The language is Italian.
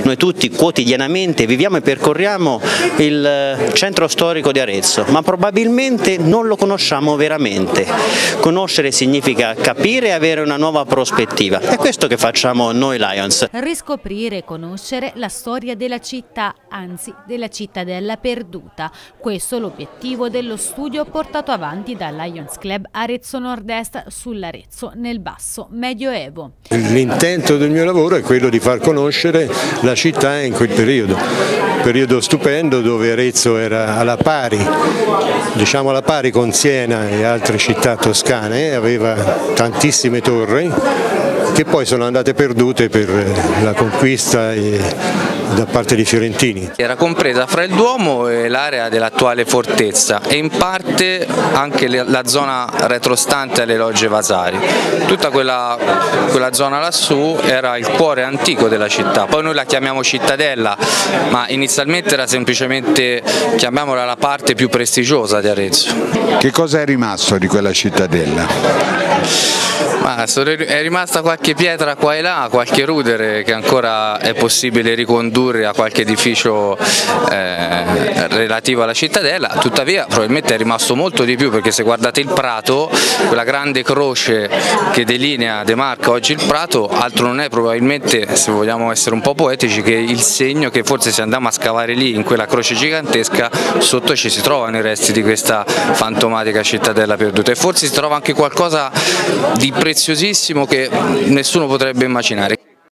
noi tutti quotidianamente viviamo e percorriamo il centro storico di Arezzo, ma probabilmente non lo conosciamo veramente. Conoscere significa capire e avere una nuova prospettiva. È questo che facciamo noi Lions. Riscoprire e conoscere la storia della città, anzi della cittadella perduta. Questo è l'obiettivo dello studio portato avanti dal Lions Club Arezzo Nord-Est sull'Arezzo nel basso Medioevo. L'intento del mio lavoro è quello di far conoscere la città in quel periodo stupendo dove Arezzo era alla pari, diciamo alla pari con Siena e altre città toscane, aveva tantissime torri che poi sono andate perdute per la conquista da parte dei fiorentini. Era compresa fra il Duomo e l'area dell'attuale fortezza e in parte anche la zona retrostante alle logge Vasari. Tutta quella zona lassù era il cuore antico della città, poi noi la chiamiamo cittadella, ma inizialmente era semplicemente, chiamiamola, la parte più prestigiosa di Arezzo. Che cosa è rimasto di quella cittadella? È rimasta qualche pietra qua e là, qualche rudere che ancora è possibile ricondurre a qualche edificio relativo alla cittadella, tuttavia probabilmente è rimasto molto di più, perché se guardate il prato, quella grande croce che demarca oggi il prato, altro non è probabilmente, se vogliamo essere un po' poetici, che il segno che forse se andiamo a scavare lì in quella croce gigantesca sotto ci si trovano i resti di questa fantomatica cittadella perduta, e forse si trova anche qualcosa di preziosissimo che nessuno potrebbe immaginare.